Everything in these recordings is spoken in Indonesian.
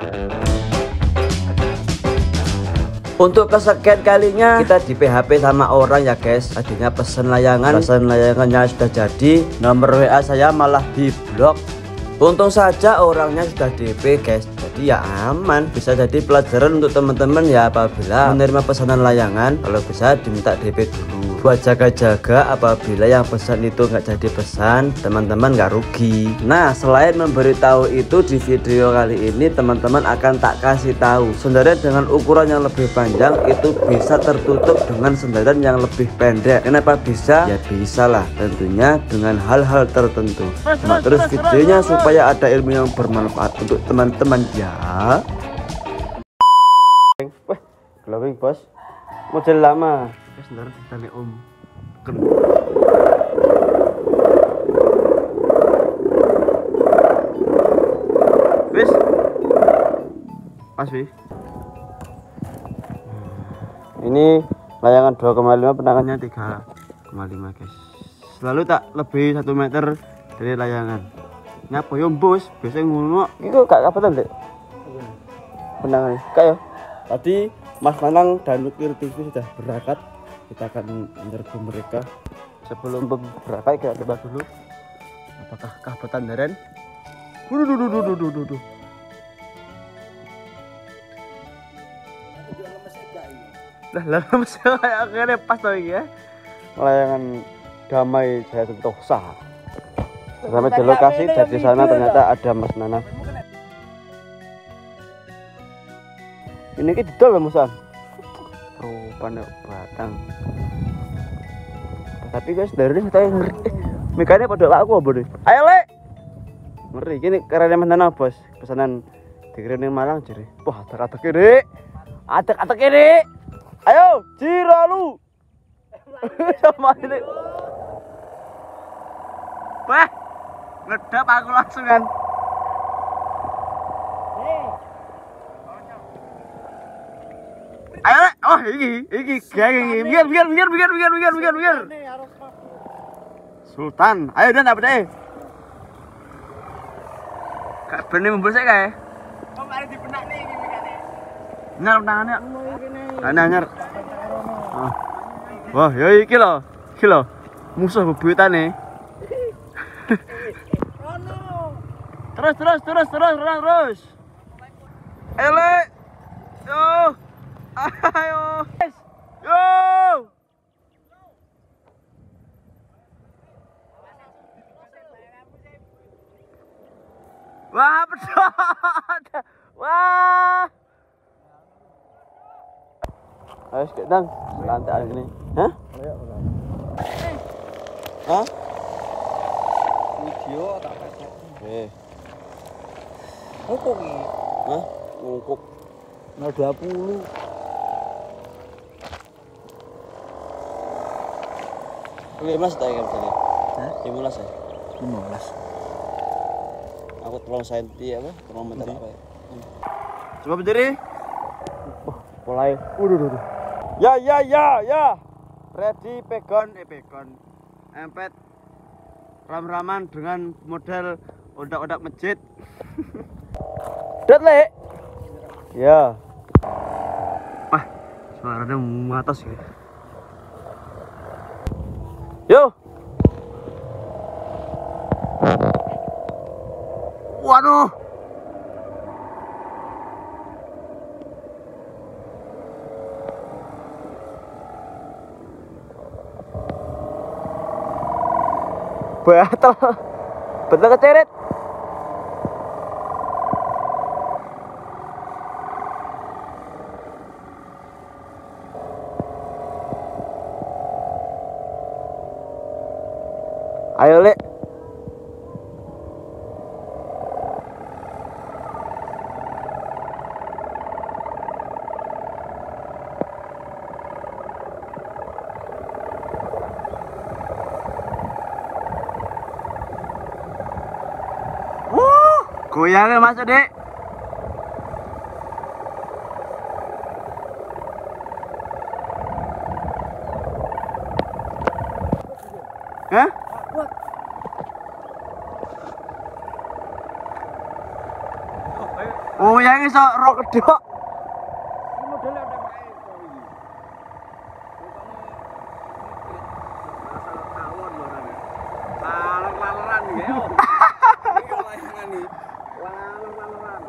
Untuk kesekian kalinya kita di PHP sama orang ya guys. Tadinya pesan layangannya sudah jadi, nomor WA saya malah diblok. Untung saja orangnya sudah DP guys, jadi ya aman. Bisa jadi pelajaran untuk teman-teman ya, apabila menerima pesanan layangan, kalau bisa diminta DP dulu buat jaga-jaga apabila yang pesan itu nggak jadi pesan, teman-teman nggak rugi. Nah, selain memberitahu itu, di video kali ini teman-teman akan tak kasih tahu sandaran dengan ukuran yang lebih panjang itu bisa tertutup dengan sandaran yang lebih pendek. Kenapa bisa? Ya bisa lah, tentunya dengan hal-hal tertentu. Nah, terus videonya supaya ada ilmu yang bermanfaat untuk teman-teman ya. Wah, glowing bos, model lama. Sandaran ditanya om. Wis, pas wis. Ini layangan 2,5, penangannya 3,5 guys. Selalu tak lebih 1 meter dari layangan. Nyapa yo bos, biasanya ngono. Iku gak kapan Dek? Penangan. Kayak tadi Mas Manang dan Nuklir TV sudah berangkat. Kita akan menyerbu mereka. Sebelum berangkat kita coba dulu apakah kah petandaran. Lah masih kayak akhirnya pas lagi ya. Layangan Damai Jaya Sentosa. Sampai di lokasi, dari sana ternyata ada Mas Nana. Ini kita didol Musan. Rupanya batang. Tapi guys, dari ini saya ngeri. Mikanya pada aku apa nih? Ayo le. Ngeri, gini karena Mas Nana bos. Pesanan dikirim Malang jadi. Wah, ada kiri. Ada kiri. Ayo, Jiralu. Sama ini. Wah, ngedap aku langsung kan. Ayo, oh iki geng biar. Sultan, ayo dan apa deh? Kak bener membesek kae. Kok arep dibenak nih iki mikane. Nyar tangannya. Nyar. Wah, ya iki lho. Musuh bebuyutane. Terus. Ayo, Le. Yo. Ayo. Yo. Wah, pedot. Wah. Ayo sekarang lantai ini. Hah? Hah? Video tak pakai. Ngukuk ini. Hah? Ngukuk 020. Oke, Mas, tak ingat tadi. Hah? 15 ya? 15. Aku tolong senti apa? Tolong meter apa ya? Coba berdiri. Mulai. Ya. Ready pegon. Empet ram-raman dengan model odak-odak masjid. Dat le. Ya. Wah, suaranya atas ya. Yo. Waduh. Betul keceret. Ayo le. Goyangnya masuk dek. Hah? Goyangnya Barang iso ro kedok. Ini modelnya udah pakai kok ini. Masalah tawon lho orangnya. Laler-laleran iki yo. Iki layangan nih. Laler-laleran.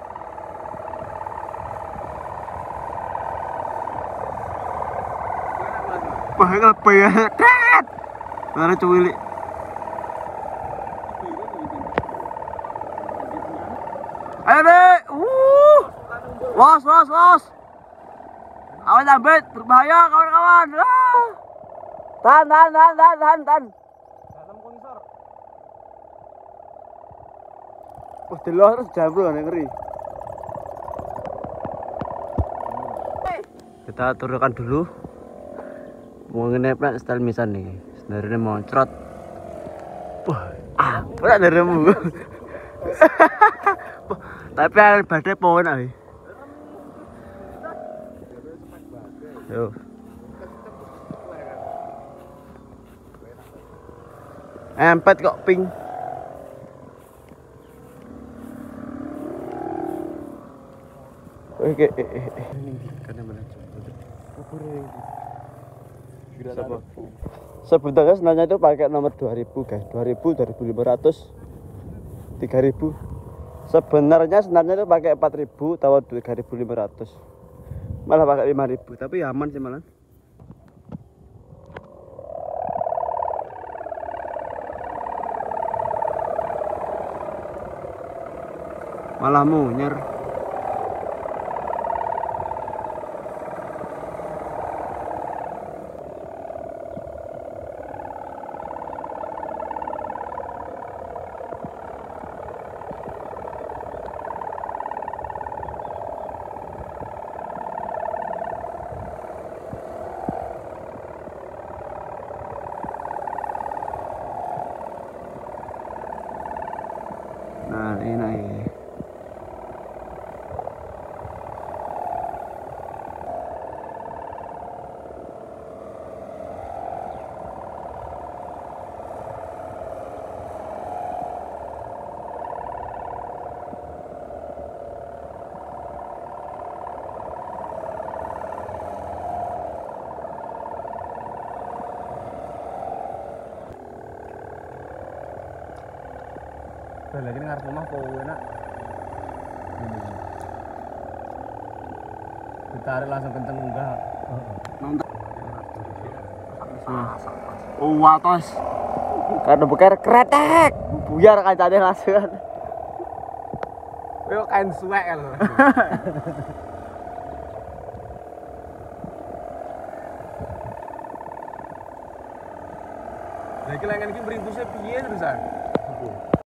Bakal ya. Tet. Mana cuwili. Ayo deh. Los. Awas ambet, berbahaya kawan-kawan. Tahan. Dalam konser. Wah, delok terus jambul kan ngeri. Kita turunkan dulu. Mau ngeneplek style misan nih. Sebenarnya mau cerot. Wah, berat darahmu. Tapi air badai pohon aja. Yo. Empet kok pink. Oke. Sebenarnya sebenarnya itu pakai nomor 2000 guys. 2000, 2500, 3000. Sebenarnya itu pakai 4000 atau 3500. Malah pakai 5000, tapi aman sih malah. Malah munyer. Nah, ini. Lagi ini ngarep omah kok enak. Ditarik langsung kenceng enggak. Watos. Karena bukan kretek. Buyar kancane langsung. Kowe kain suwek lho. Lagi langan iki mringkuse piye terusan?